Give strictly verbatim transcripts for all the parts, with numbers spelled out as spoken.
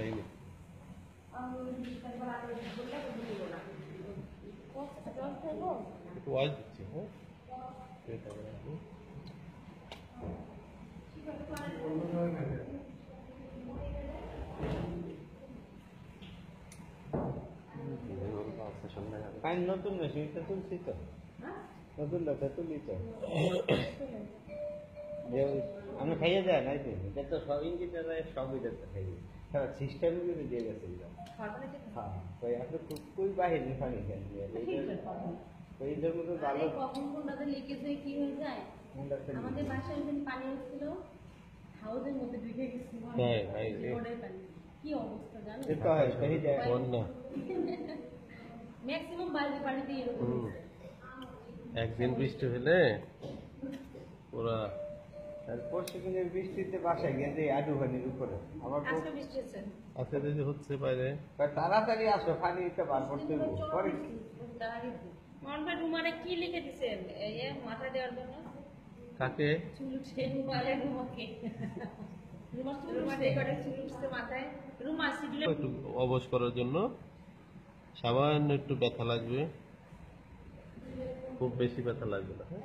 হয়নি। একটু ওয়াজ দিচ্ছি, হ্যাঁ নতুন না সেটা তুলছি তো, নতুন লোকটা তুলি তো আমি খাইয়ে যায় নাই তো, এটা তো সব ইঞ্জিনিয়ার সব এটা তো খাইয়ে সারা সিস্টেম কিন্তু দিয়ে গেছে। হ্যাঁ তো আপনি খুবই বাহিনী পানি খেয়ে এইটার মধ্যে ভালো কখন কোনটাতে লিকেজ হয়ে কি হয়ে যায়। আমাদের বাসায় একদিন পানি এসেছিল, হাউসের মধ্যে ঢুকে গেছিল কি অবস্থা জানো। ম্যাক্সিমাম বাড়ি বাড়িতে এরকম একদিন বৃষ্টি হলে পুরা পরশু দিনের বৃষ্টিতে বাসায় গেছে আডু পানির উপরে আমার আজকে বৃষ্টি হচ্ছে আজকে যদি হচ্ছে বাইরে তাড়াতাড়ি আসো পানিটা বার করতে পরে মনটা রুমালে কি লিখে দিছেন এই মাথা দেওয়ার জন্য কাকে চুলুছে রুমালে রুমাকে রুমা রুমালে করে চুলুছে মাথায় রুমা সিডুলে একটু অবশ করার জন্য সামান্য একটু ব্যথা লাগবে, খুব বেশি ব্যথা লাগবে না।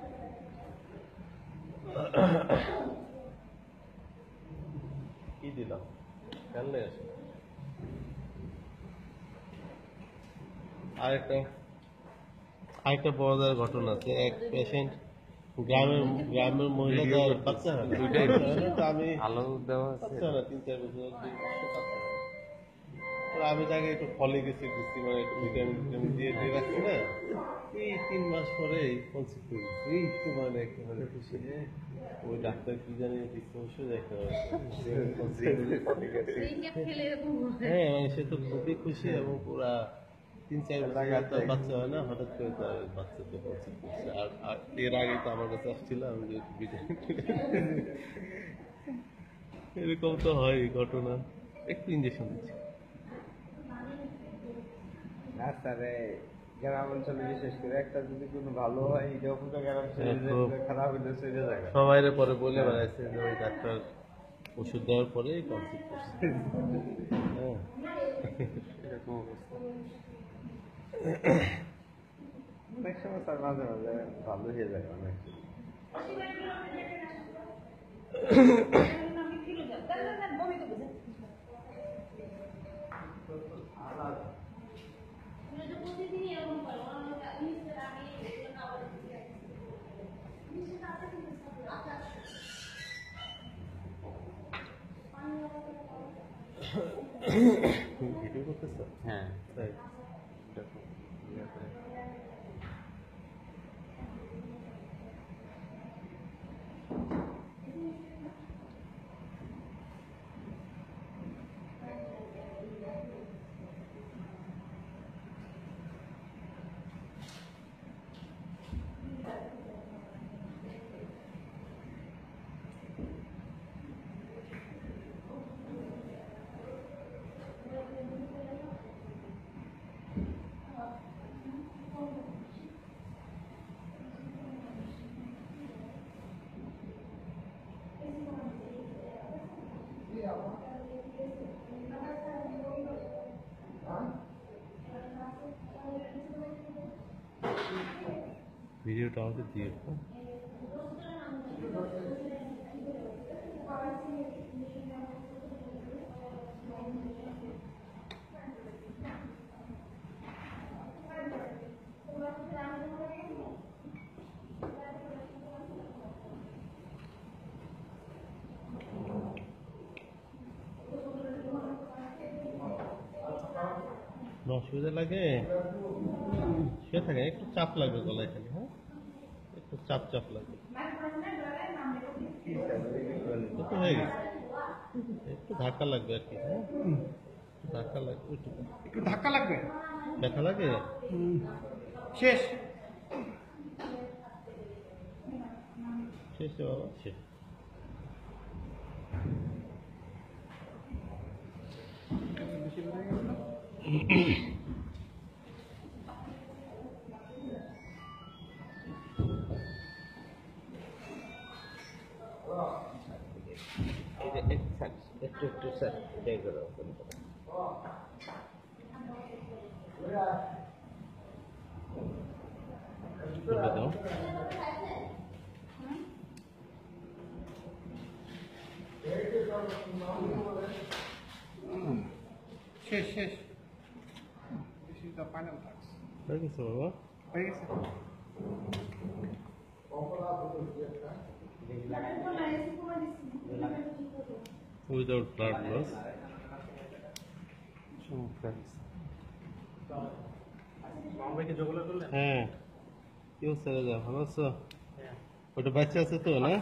কি দিলাম খেললে আসে আরেকটা আরেকটা বড়দের ঘটনা আছে। এক পেশেন্ট গ্রামের গ্রামের মহিলাদের বাচ্চা হয় তো আমি আলো দেওয়া বাচ্চা না তিন চার বছর আমি তাকে একটু ফলে গেছি দিচ্ছি মানে একটু ভিটামিন ভিটামিন দিয়ে দিয়ে রাখছি না, এই তিন মাস পরে কনসিভ করে দিচ্ছি। এই তো মানে একেবারে খুশি, ওই ডাক্তার কি জানি দিচ্ছে দেখা হ্যাঁ মানে সে তো খুবই খুশি এবং পুরা তিন চার বছর বাচ্চা হয় না, হঠাৎ করে তার বাচ্চাতে কনসিভ করছে। আর আর এর আগে তো আমার কাছে আসছিল আমি যে ভিটামিন এরকম তো হয় ঘটনা, একটু ইঞ্জেকশন দিচ্ছি। রাস্তারে গ্রাম অঞ্চলে বিশেষ করে একটা যদি কোনো ভালো হয় এটা পুরো গ্রাম খারাপ হইলে চলে যায়। সবাই পরে বলে বেড়াইছে যে ওই ডাক্তার ওষুধ দেওয়ার পরে কনসিভ করছে। হ্যাঁ এরকম অবস্থা অনেক সময় তার মাঝে মাঝে ভালো হয়ে যায় অনেক ভিডিও করতেছ? হ্যাঁ তাই ভিডিওটা আমাকে দিয়ে অসুবিধা লাগে সে থাকে একটু চাপ লাগবে গলায় খালি, হ্যাঁ একটু চাপ চাপ লাগবে হয়ে গেছে, একটু ধাক্কা লাগবে আর কি। হ্যাঁ ধাক্কা লাগবে, একটু ধাক্কা লাগবে, ব্যথা লাগে শেষ শেষ বাবা শেষ। একটু একটু স্যার এটাই করো দাও শেষ শেষ This is the final task. হয়ে গেছে বাবা হয়ে গেছে উইদাউট ব্লাড লস হ্যাঁ কি হচ্ছে রাজা ভালো আছো ওটা বাচ্চা আছে তো না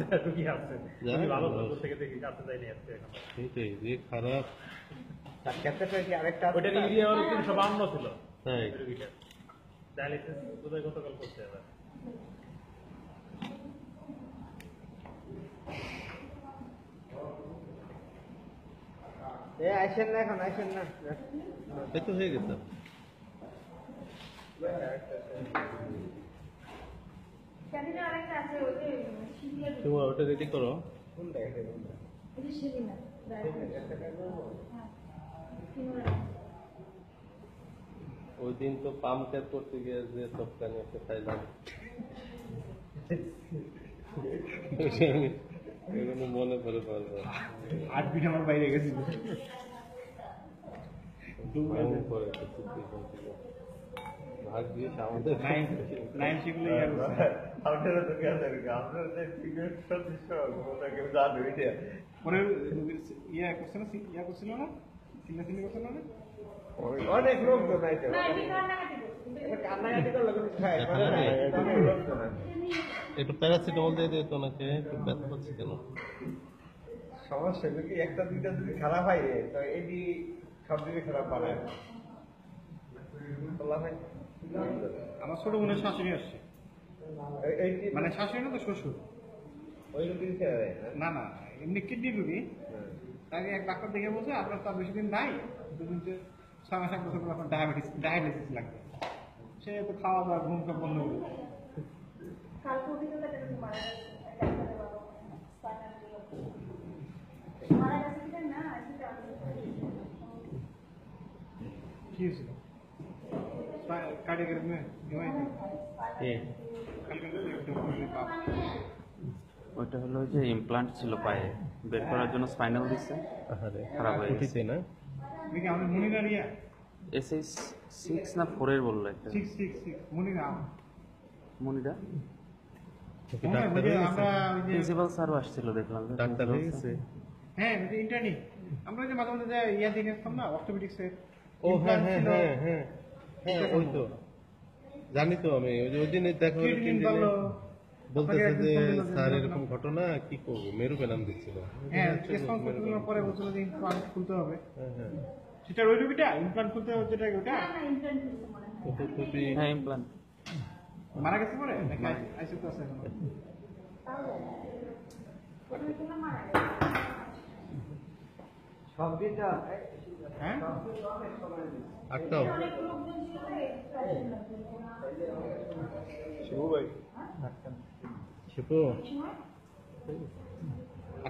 সেইটাই যে খারাপ ক্যান্সারটা কি আরেকটা ওটার ইউরিয়া হলো তিনশো বান্ন ছিল তাই ডায়ালিসিস বোধহয় গতকাল করতে হবে এ আসেন না এখন আসেন না এই তো হয়ে গেছে তোমার ওটা রেডি করো কোনটা এটা কোনটা ওই দিন তো পাম্প ক্যাপ করতে গিয়ে যে সবখানে একটা খাইলাম এগুলো মনে পড়ে পারবো আট মিনিট আমার বাইরে গেছিল পরে ভাগ্যিস আমাদের নাইন নাইন সেগুলো ইয়ার আপনারা তো ক্যান্সার আপনারা যে ফিগার সদস্য ওটা কেউ জানে এটা পরে ইয়া করছে না ইয়া করছিল না সিলা সিলি করছিল না অনেক লোক তো নাই তো কান্নাকাটি করলে কোনো খায় অনেক লোক তো নাই একটু প্যারাসিটামল দিয়ে দিত ওনাকে একটু ব্যথা পাচ্ছে কেন সমস্যা হলো কি একটা দুইটা যদি খারাপ হয় তো এটি সব দিকে খারাপ বানায় বললাম ভাই আমার ছোট বোনের শাশুড়ি আসছে এইটি মানে শাশুড়ি না তো শ্বশুর ওই রুগী খেয়ে দেয় না না এমনি কিডনি রুগী তাকে এক ডাক্তার দেখে বলছে আপনার তো আর বেশি দিন নাই দুদিন যে ছয় মাস এক বছর পর আপনার ডায়াবেটিস ডায়াবেটিস লাগবে সে তো খাওয়া দাওয়া ঘুম সব বন্ধ করে দিল। কি হয়েছিল কার্ডিয়াক এরকমে ওইটা হলো যে ইমপ্লান্ট ছিল পায়ে বের করার জন্য স্পাইনাল দিচ্ছে খারাপ হয়ে গেছে উঠিছে না দেখি আমাদের মনিরার ইয়া S H six no four এর বললো একটা six six six Monira Monira okay হ্যাঁ, ডাক্তার ওই যে হয়ে গেছে আমরা ওই যে প্রিন্সিপাল স্যারও আসছিল দেখলাম যে ডাক্তার হয়ে principal গেছে হ্যাঁ ওই যে ইন্টারনি আমরা যে মাঝে মাঝে যে ইয়া দেখে আসতাম না অর্থোপেডিক্স এর ও হ্যাঁ হ্যাঁ ছিল, হ্যাঁ হ্যাঁ হ্যাঁ ওই তো জানি তো আমি ওই যে ওই দিনে দেখা হলো kidney তিন দিনে ভালো। বলতেছে আপনাকে যে একদিন বললো যে স্যার এরকম- এরকম ঘটনা কি করবো মেরু পেলাম দিচ্ছিল হ্যাঁ রেসপন্স করতে পরে বলছিল যে ইমপ্লান্ট খুলতে হবে হ্যাঁ হ্যাঁ সেটা ওই রুগীটা ইমপ্লান্ট খুলতে হবে যেটা ওটা ও তো খুবই হ্যাঁ ইমপ্লান্ট মারা গেছে পরে নাকি আইসি তো আছে এখন সব দিনটা হ্যাঁ আটটাও শুভ ভাই শিপু